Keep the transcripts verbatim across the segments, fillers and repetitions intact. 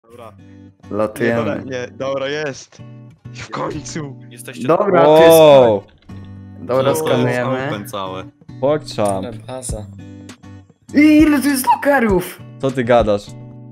Dobra. Nie, Latujemy. dobra, nie, dobra, jest. W końcu. Jesteście... Dobra, to Wow, jest... Dobra, To skanujemy. open całe. pokczam. Baza. I ile tu jest lokerów? Co ty gadasz?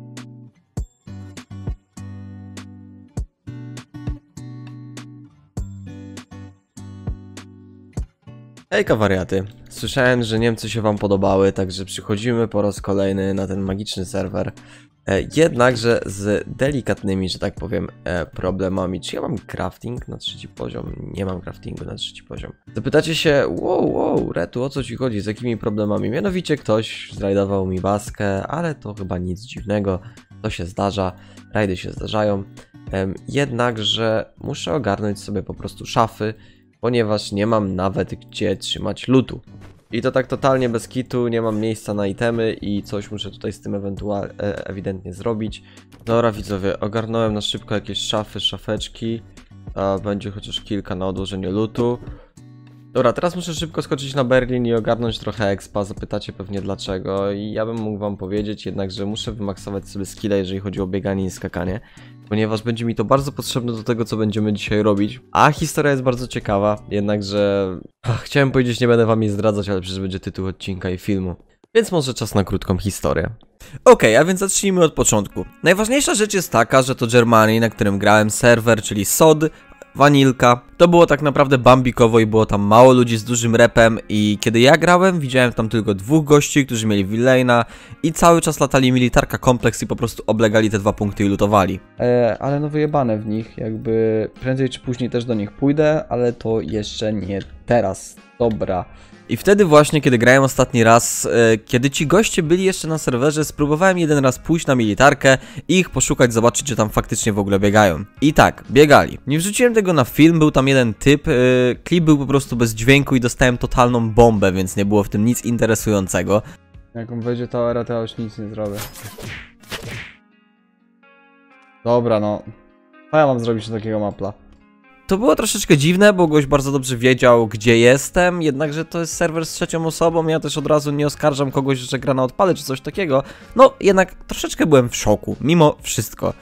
Hejka wariaty. Słyszałem, że Niemcy się wam podobały, także przychodzimy po raz kolejny na ten magiczny serwer. E, jednakże z delikatnymi, że tak powiem, e, problemami. Czy ja mam crafting na trzeci poziom? Nie mam craftingu na trzeci poziom. Zapytacie się, wow, wow, Retu, o co ci chodzi, z jakimi problemami? Mianowicie ktoś zrajdował mi baskę, ale to chyba nic dziwnego, to się zdarza, rajdy się zdarzają. Em, jednakże muszę ogarnąć sobie po prostu szafy, ponieważ nie mam nawet gdzie trzymać lootu. I to tak totalnie bez kitu, nie mam miejsca na itemy i coś muszę tutaj z tym ewentualnie ewidentnie zrobić. Dobra widzowie, ogarnąłem na szybko jakieś szafy, szafeczki. A będzie chociaż kilka na odłożenie lootu. Dobra, teraz muszę szybko skoczyć na Berlin i ogarnąć trochę expa, zapytacie pewnie dlaczego i ja bym mógł wam powiedzieć, jednakże muszę wymaksować sobie skille, jeżeli chodzi o bieganie i skakanie, ponieważ będzie mi to bardzo potrzebne do tego, co będziemy dzisiaj robić. A historia jest bardzo ciekawa, jednakże ach, chciałem powiedzieć, nie będę wam jej zdradzać, ale przecież będzie tytuł odcinka i filmu, więc może czas na krótką historię. Okej, okay, a więc zacznijmy od początku. Najważniejsza rzecz jest taka, że to Germany, na którym grałem serwer, czyli S O D, Vanilka. To było tak naprawdę bambikowo i było tam mało ludzi z dużym repem i kiedy ja grałem, widziałem tam tylko dwóch gości, którzy mieli Villaina i cały czas latali militarka kompleks i po prostu oblegali te dwa punkty i lutowali. E, ale no wyjebane w nich, jakby prędzej czy później też do nich pójdę, ale to jeszcze nie teraz. Dobra. I wtedy właśnie, kiedy grałem ostatni raz, e, kiedy ci goście byli jeszcze na serwerze, spróbowałem jeden raz pójść na militarkę i ich poszukać, zobaczyć, czy tam faktycznie w ogóle biegają. I tak, biegali. Nie wrzuciłem tego na film, był tam jeden typ, e, klip był po prostu bez dźwięku i dostałem totalną bombę, więc nie było w tym nic interesującego. Jak on wejdzie towera, to ja już nic nie zrobię. Dobra, no. Co ja mam zrobić do takiego mapla? To było troszeczkę dziwne, bo gość bardzo dobrze wiedział, gdzie jestem, jednakże to jest serwer z trzecią osobą, ja też od razu nie oskarżam kogoś, że gra na odpale czy coś takiego. No, jednak troszeczkę byłem w szoku, mimo wszystko.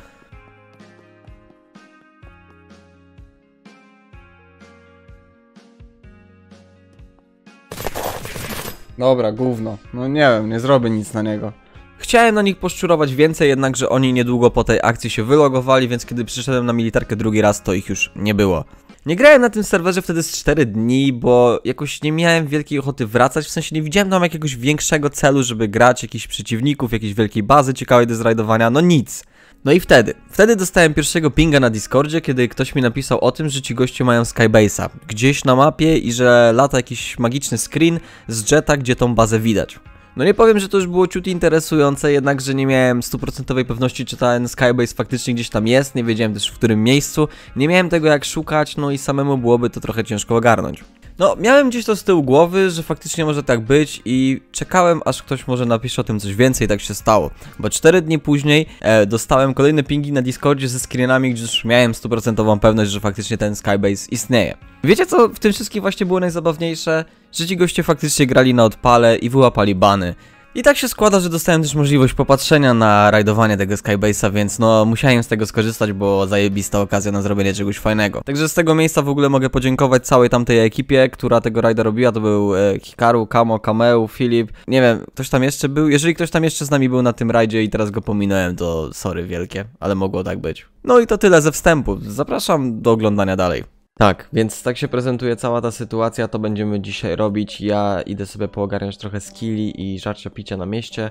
Dobra, gówno. No nie wiem, nie zrobię nic na niego. Chciałem na nich poszczurować więcej, jednakże oni niedługo po tej akcji się wylogowali, więc kiedy przyszedłem na militarkę drugi raz, to ich już nie było. Nie grałem na tym serwerze wtedy z cztery dni, bo jakoś nie miałem wielkiej ochoty wracać, w sensie nie widziałem tam jakiegoś większego celu, żeby grać, jakichś przeciwników, jakiejś wielkiej bazy ciekawej do zrajdowania, no nic. No i wtedy, wtedy dostałem pierwszego pinga na Discordzie, kiedy ktoś mi napisał o tym, że ci goście mają Skybase'a gdzieś na mapie i że lata jakiś magiczny screen z jetta, gdzie tą bazę widać. No nie powiem, że to już było ciut interesujące, jednakże nie miałem stuprocentowej pewności, czy ten Skybase faktycznie gdzieś tam jest, nie wiedziałem też w którym miejscu, nie miałem tego jak szukać, no i samemu byłoby to trochę ciężko ogarnąć. No, miałem gdzieś to z tyłu głowy, że faktycznie może tak być i czekałem, aż ktoś może napisze o tym coś więcej i tak się stało. Bo cztery dni później e, dostałem kolejne pingi na Discordzie ze screenami, gdzie już miałem stuprocentową pewność, że faktycznie ten Skybase istnieje. Wiecie co w tym wszystkim właśnie było najzabawniejsze? Że ci goście faktycznie grali na odpale i wyłapali bany. I tak się składa, że dostałem też możliwość popatrzenia na rajdowanie tego Skybase'a, więc no musiałem z tego skorzystać, bo zajebista okazja na zrobienie czegoś fajnego. Także z tego miejsca w ogóle mogę podziękować całej tamtej ekipie, która tego rajda robiła. To był e, Hikaru, Kamo, Kameu, Filip, nie wiem, ktoś tam jeszcze był. Jeżeli ktoś tam jeszcze z nami był na tym rajdzie i teraz go pominąłem, to sorry wielkie, ale mogło tak być. No i to tyle ze wstępu. Zapraszam do oglądania dalej. Tak, więc tak się prezentuje cała ta sytuacja, to będziemy dzisiaj robić. Ja idę sobie poogarniać trochę skilli i żarcia picia na mieście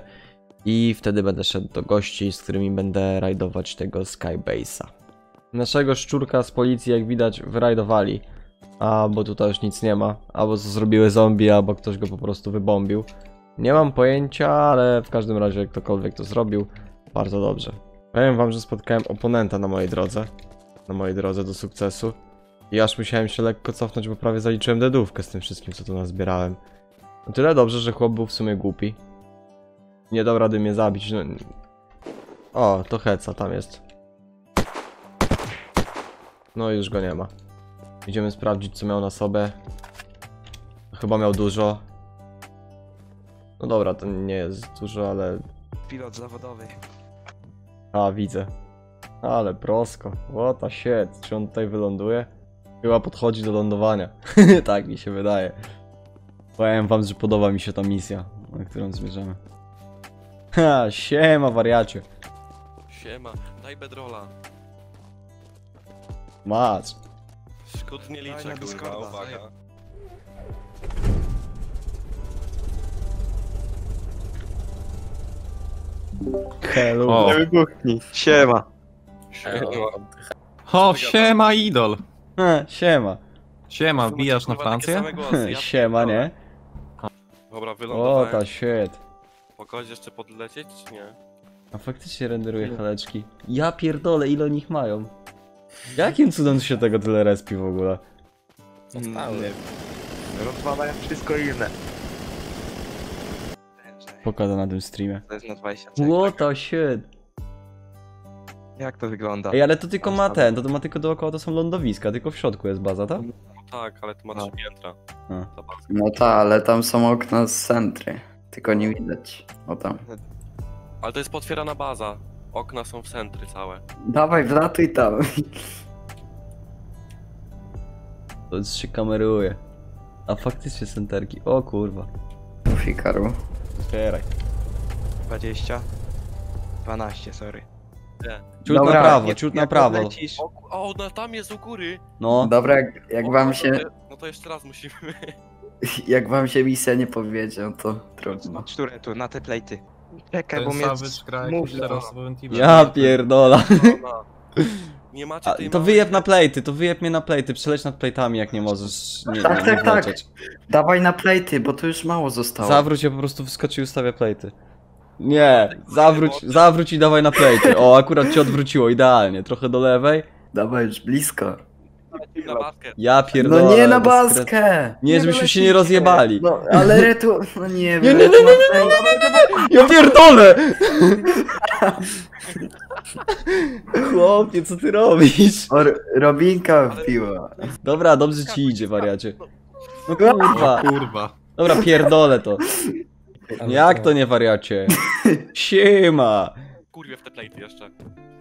i wtedy będę szedł do gości, z którymi będę rajdować tego Skybase'a. Naszego szczurka z policji, jak widać, wyrajdowali, a bo tutaj już nic nie ma, albo co zrobiły zombie, albo ktoś go po prostu wybombił. Nie mam pojęcia, ale w każdym razie ktokolwiek to zrobił, bardzo dobrze. Powiem wam, że spotkałem oponenta na mojej drodze, na mojej drodze do sukcesu. I aż musiałem się lekko cofnąć, bo prawie zaliczyłem dedówkę z tym wszystkim, co tu nazbierałem. No tyle dobrze, że chłop był w sumie głupi. Nie dał rady mnie zabić, no... O, to heca, tam jest. No i już go nie ma. Idziemy sprawdzić, co miał na sobie. Chyba miał dużo. No dobra, to nie jest dużo, ale... Pilot zawodowy. A, widzę. Ale prosko. What a shit. Czy on tutaj wyląduje? Chyba podchodzi do lądowania. Tak mi się wydaje. Powiem wam, że podoba mi się ta misja, na którą zmierzamy. Ha, siema wariacie. Siema, daj bedrola. Masz. Szkód nie Daj liczę, na kurwa, Discorda, uwaga. Hello. Nie wybuchnij. Siema. Siema. O, siema idol! Ha, siema. Siema, Wy wbijasz macie, na kurwa, takie Francję? same głosy, ja Siema, nie? Dobra, O, wylądowałem. ta shit. Pogodzie jeszcze podlecieć, czy nie? A faktycznie renderuje haleczki. Ja pierdolę, ile nich mają? Jakim cudem się tego tyle respi w ogóle? Nie. Rozwalają wszystko inne. Pokażę na tym streamie. To jest na dwadzieścia sekund. What the shit. Jak to wygląda? Ej, ale to tylko ma ten, to, to ma tylko dookoła, to są lądowiska, tylko w środku jest baza, tak? No tak, ale tu ma No. trzy piętra. A. Ta baza. No tak, ale tam są okna z centry. Tylko nie widać. O tam. Ale to jest potwierana baza. Okna są w centry całe. Dawaj, wlatuj tam. To już się kameruje. A faktycznie senterki, o kurwa. Fikaru. Otwieraj. dwadzieścia. dwanaście, sorry. Nie. Ciut Dobra, na prawo, Jak- ciut na jak prawo. odlecisz- O, ku- o, no tam jest u góry. No. Dobra, jak, jak O, wam no się... to- No to jeszcze raz musimy. Jak wam się misja nie powiedział, to trudno. Od które tu, na te plejty. Czekaj, Ten bo mnie... Savage gra Mów, jakimś no. czteroosobowym teamem. Ja pierdola. No. Nie macie A, tej to małej- wyjeb na plejty, to wyjeb mnie na plejty, przeleć nad plejtami jak nie możesz. Nie, Tak, nie, nie tak, tak. wlecieć. Dawaj na plejty, bo tu już mało zostało. Zawróć, ja po prostu wyskoczy i ustawia plejty. Nie, zawróć, zawróć i dawaj na plejty. O, akurat ci odwróciło, idealnie. Trochę do lewej. Dawaj już blisko. na basket. Ja pierdolę. No nie na dyskret- baskę! Nie, żebyśmy się nie rozjebali. No, ale retu... No nie Nie, nie, wiem. nie, nie, nie, nie, ja pierdolę! Chłopie, co ty robisz? O, Robinka wbiła. Dobra, dobrze ci idzie, wariacie. No kurwa. Kurwa. Dobra, pierdolę to. Jak to nie wariacie? Siema. Kurwie w te plejty jeszcze.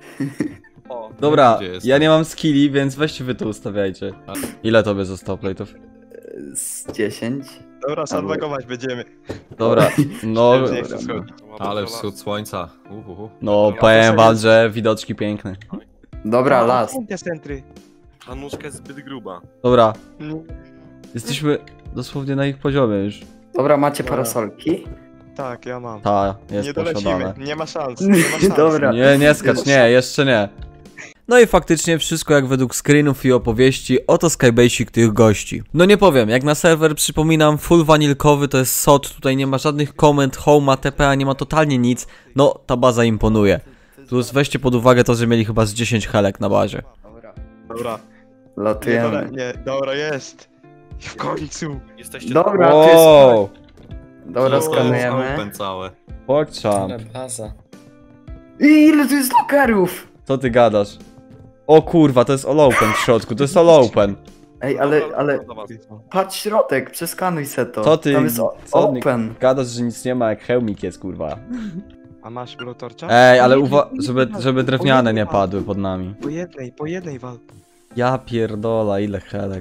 O, Dobra, Gdzie jest? ja nie mam skilli, więc weźcie wy to ustawiajcie. Ile tobie zostało plate'ów? Z dziesięć. Dobra, sandbagować będziemy. Dobra, no, Nie chcę schodzić. Ale wschód słońca. Uhuhu. no powiem wam, że widoczki piękne. Dobra, las. Te centry. ta nóżka jest zbyt gruba. Dobra, No, jesteśmy dosłownie na ich poziomie już. Dobra, macie parasolki? tak, ja mam. Ta, jest Nie dolecimy, posiadane. nie ma szans, nie ma szans. Dobra. Nie, nie skacz, nie, jeszcze nie. No i faktycznie wszystko jak według screenów i opowieści, oto skybasic tych gości. No nie powiem, jak na serwer przypominam, full wanilkowy to jest S O T, tutaj nie ma żadnych komend, homa, T P A, nie ma totalnie nic. No, ta baza imponuje. Plus weźcie pod uwagę to, że mieli chyba z dziesięć helek na bazie. Dobra. Dobra, nie, Latujemy. dole, nie, dobra, jest. W końcu. Jesteście Dobra, tu jest... Wow, Dobra, To jest skanujemy. open całe. pokczam. baza. I ile tu jest lokerów? Co ty gadasz? O kurwa, to jest all open w środku, to jest all open. Ej, ale, ale... Do was. Patrz środek, przeskanuj se to. Co ty, Tam jest o- co ty open. gadasz, że nic nie ma, jak hełmik jest, kurwa. A masz blowtorcza? Ej, ale Po uwa jednej- żeby, żeby drewniane nie padły pod nami. Po jednej, po jednej wal. Ja pierdola, ile helek.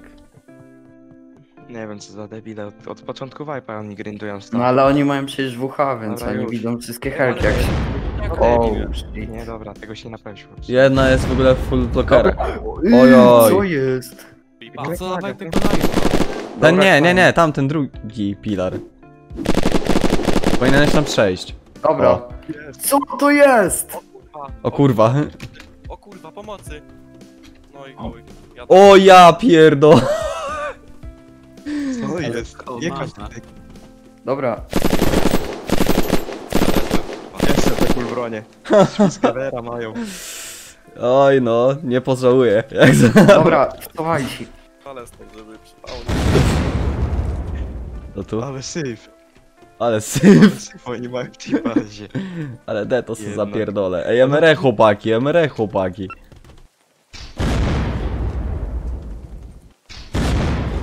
Nie wiem co za debile, od, od początku Vipa oni grindują No stąd. ale oni mają przecież W H, więc Dobra, oni już. widzą wszystkie helki jak się... Jak O, debil. shit. Nie, dobra, tego się nie naprawił. Jedna jest w ogóle full blockera. Ej, Ojoj. Co jest? Pipa. Po co dawaj tego Ten Dobra, nie, nie, fajnie. nie, tamten drugi pilar. Powinieneś tam przejść. Dobra. O. Co to jest? Kurwa. O kurwa. O kurwa, pomocy. No i chuj. Ja O ja pierdo. Co jest? o, Jaka można. Dobra. Jeszcze te full bronie. Skawera mają. Oj no, nie pożałuję. Jak za... Dobra, wstawaj się. ale stąd, żeby przypało. To tu? Ale syf. Ale Ale syf. syf oni mają w tej bazie. Ale detos Jednak. zapierdolę. Ej, M R E chłopaki, M R E chłopaki.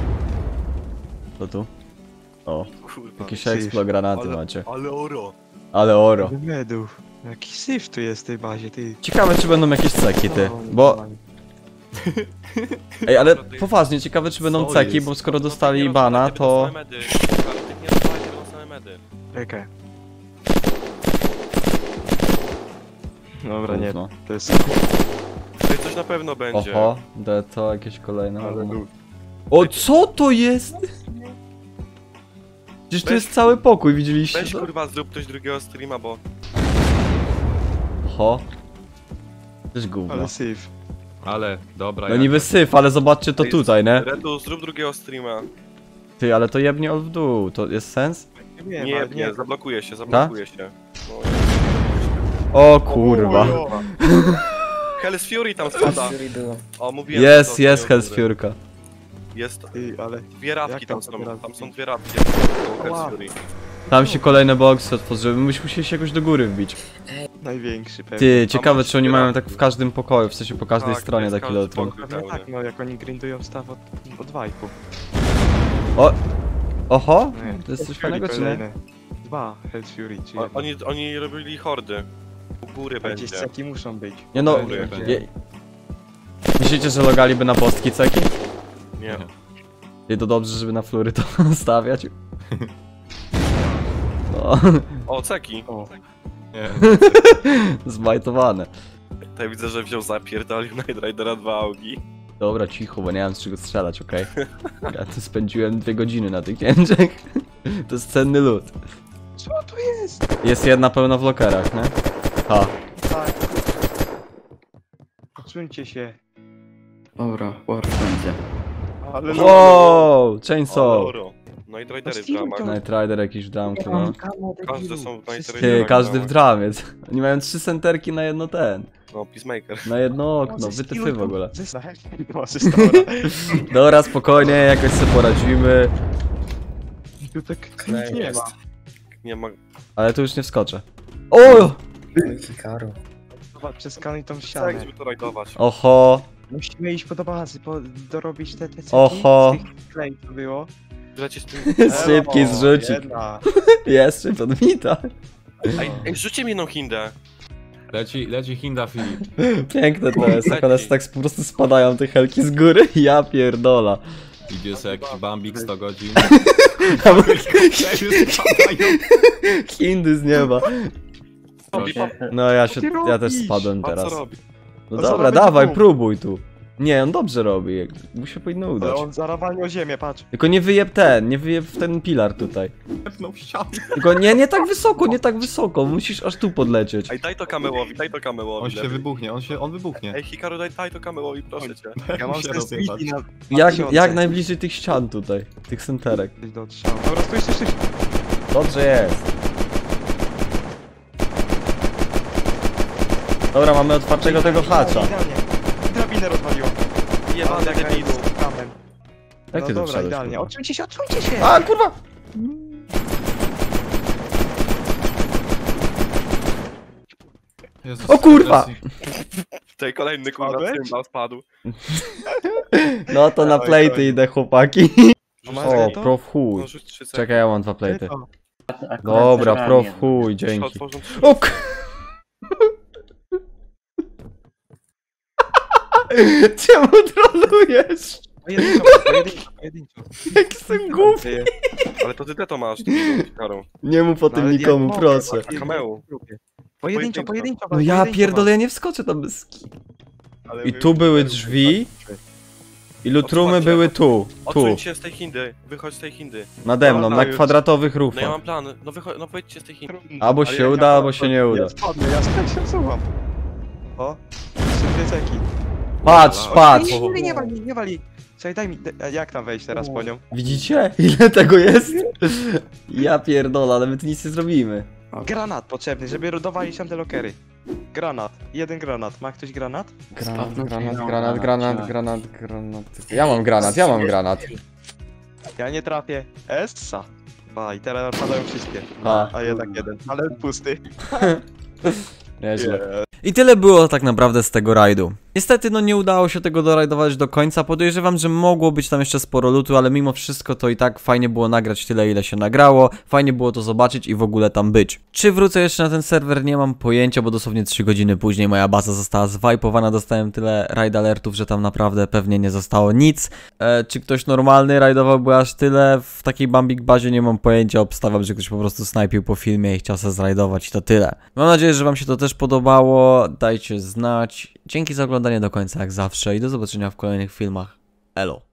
To tu? O, Kurwa. jakieś syf. eksplo granaty Ale- macie. Ale oro. Ale oro. Medów. Jaki syf tu jest w tej bazie, ty. Ciekawe, czy będą jakieś ceki, ty. Bo... Ej, ale poważnie, ciekawe, czy będą Co ceki, jest? bo skoro No, dostali takie bana, rozwalanie, to... będą same medy. Ale tych nie rozwalać, będą same medy. Czekaj. Dobra, nie, Gówno. to jest... Tutaj coś na pewno będzie. Oho, de to jakieś kolejne. Ale był. O, co to jest? Przecież to Weź- jest cały pokój, widzieliście Weź to? kurwa, zrób ktoś drugiego streama, bo... Oho. To jest gówno. Ale syf. Ale, dobra, No jak- niby syf, ale zobaczcie to tutaj, nie? Redu, zrób drugiego streama. Ty, ale to jebnie od w dół, to jest sens? Nie, Nie, ale nie, zablokuje się, zablokuje się. No, O kurwa. Hell's Fury tam spada. O, mówiłem. Jest, że to jest są Hell's góry. Fury'ka. Jest. Ty, ale... Dwie radki Jak tam tam są, dwie radki? tam są dwie radki. Ała. Hell's Fury. Tam się kolejne boksy otworzyły, myśmy musieli się jakoś do góry wbić. Największy pewnie. Ty, ciekawe masz czy oni dwie mają radki. tak w każdym pokoju, w sensie po każdej Tak, stronie jest taki każdy lotron. pokój Pewnie pełny. tak, no jak oni grindują staw od, od wajku. O! Oho? No nie, To jest coś Fury fajnego czy nie? kolejne. Dwa Hell's Fury, czy O, jedno. oni, oni robili hordy. U góry A gdzieś będzie. ceki muszą być. Nie no, Będzie, będzie. je... Myślicie, że logaliby na postki ceki? Nie. I to dobrze, żeby na flury to stawiać. No, O, ceki. O, Nie, zbajtowane. Tutaj widzę, że wziął zapierdolił Night Ridera dwa augi. Dobra, cicho, bo nie mam z czego strzelać, okej? Ja tu spędziłem dwie godziny na tych jęczek. To jest cenny lód. co tu jest? Jest jedna pełna w lokerach, nie? Ha. Tak. Odsuńcie się. Dobra, war będzie. Ale Wow! Chainsaw! Oro. Night Ridery w Steam ramach. to- Night Rider jakiś w damku, no. Każde są w Night Ty, Riderach. każdy w dramie. Oni mają trzy senterki na jedno ten. No, Peacemaker. Na jedno okno, wytyfy w ogóle. No, asystora. Dobra, spokojnie, jakoś sobie poradzimy. Tu tak nic nie ma. Nie ma... Ale tu już nie wskoczę. O! Zobacz, przeskanuj tą Tak, ścianę. żeby to rajdować. Oho! Musimy iść po do bazy, po, dorobić te te ceki Oho. z tych klej, co było. Leci z tym... Szybki Elo, zrzucik. jedna. Jeszcze podmita. Ej, ej, rzućcie mi jedną hindę. leci, leci Hinda Filip. Piękne to jest, jak Leci. one tak po prostu spadają te helki z góry. Ja pierdola. Idzie sobie jakiś Bambik sto godzin. Hindy z nieba. Robi, pa, No ja się, ty ja też robisz? spadłem pa, co teraz. robi? No A co dobra, robi dawaj, tu? próbuj tu. Nie, on dobrze robi, mu się powinno Ale udać. on zarawalnie o ziemię, patrz. Tylko nie wyjeb ten, nie wyjeb w ten pilar tutaj. No ścianę. Tylko nie, nie tak wysoko, nie tak wysoko, musisz aż tu podlecieć. Ej, daj to kamełowi, daj to kamełowi. On się lepiej. wybuchnie, on się, on wybuchnie. Ej, Hikaru, daj, daj to kamełowi, proszę cię. Ja mam się te rozjebać. streaki na Jak, tysiące. jak najbliżej tych ścian tutaj, tych senterek. do odstrzału. Dobra, stój, stój, stój. Dobrze jest. Dobra, mamy otwartego tego hacza. Idealnie. Drabinę rozwaliło. Jebany Ale jaka debilu. jest kamem. Jak No ty tu dobra, wszedłeś, idealnie. kurwa? Odsuńcie się, odsuńcie się! A, kurwa! Jezus, O kurwa! Tutaj kolejny kurwa Spadłeś? cymbał spadł. No to na Dawaj, plejty dawaj. idę, chłopaki. Masz O, to? pro w chuj. No rzuć trzy Czekaj, ja mam dwa plejty. To. Dobra, pro w chuj, dzięki. Otworzą trzy. O k... Czemu trolujesz? Pojedynczo, pojedynczo, pojedynczo. Jak jestem głupi. Ty, Ale to ty te to masz, Hikaru. Nie mów o no tym ale nikomu, jak proszę. mogę, Kameu. Pojedynczo, Pojedynczo. pojedynczo. No ja pojedynczo pierdolę, ja was. nie wskoczę tam bez... Ale I my tu już były tutaj drzwi. zobaczymy. I lutrumy Otwórcie. były tu, tu, Odsuń się z tej hindy, wychodź z tej hindy. nade mną, Dobra, na już. kwadratowych No ja rufach. mam plan, no wychodź, no wyjdźcie z tej hindy. Albo Ale się jak uda, ja- albo się nie uda. Ja spadnę, ja spadnę, się wsuwam. O, trzy dwie ceki. Patrz, patrz! Nie, nie, nie wali, nie wali. Słuchaj, daj mi, da- jak tam wejść teraz po nią? Widzicie? Ile tego jest? Ja pierdolę, ale my tu nic nie zrobimy. Granat potrzebny, żeby dowalić tam te lokery. Granat, jeden granat. Ma ktoś granat? Granat, Spadną granat, ci na granat, granat, granat, tak. granat, granat. Ja mam granat, ja mam granat. Ja nie trafię. Essa. A, i teraz padają wszystkie. A. A jednak jeden, ale pusty. Nieźle. I tyle było tak naprawdę z tego rajdu. Niestety, no nie udało się tego dorajdować do końca. Podejrzewam, że mogło być tam jeszcze sporo lutu, ale mimo wszystko to i tak fajnie było nagrać tyle, ile się nagrało. Fajnie było to zobaczyć i w ogóle tam być. Czy wrócę jeszcze na ten serwer? Nie mam pojęcia, bo dosłownie trzy godziny później moja baza została zwajpowana. Dostałem tyle raid alertów, że tam naprawdę pewnie nie zostało nic. E, czy ktoś normalny rajdowałby aż tyle w takiej Bambik bazie? Nie mam pojęcia. Obstawiam, że ktoś po prostu snajpił po filmie i chciał se zrajdować i to tyle. Mam nadzieję, że wam się to też podobało. Dajcie znać. Dzięki za oglądanie do końca jak zawsze i do zobaczenia w kolejnych filmach. Elo.